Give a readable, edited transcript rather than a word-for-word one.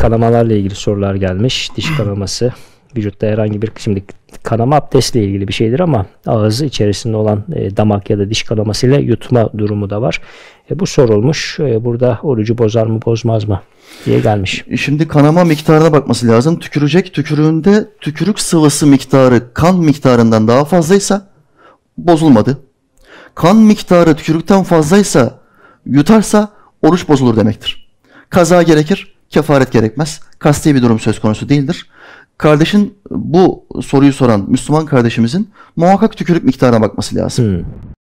kanamalarla ilgili sorular gelmiş. Diş kanaması, vücutta herhangi bir, şimdi kanama abdestle ilgili bir şeydir ama ağız içerisinde olan damak ya da diş kanamasıyla yutma durumu da var. Bu sorulmuş. Burada orucu bozar mı bozmaz mı diye gelmiş. Şimdi kanama miktarına bakması lazım. Tükürecek, tükürüğünde tükürük sıvısı miktarı kan miktarından daha fazlaysa bozulmadı. Kan miktarı tükürükten fazlaysa, yutarsa oruç bozulur demektir. Kaza gerekir, kefaret gerekmez. Kasti bir durum söz konusu değildir. Kardeşin, bu soruyu soran Müslüman kardeşimizin muhakkak tükürük miktarına bakması lazım.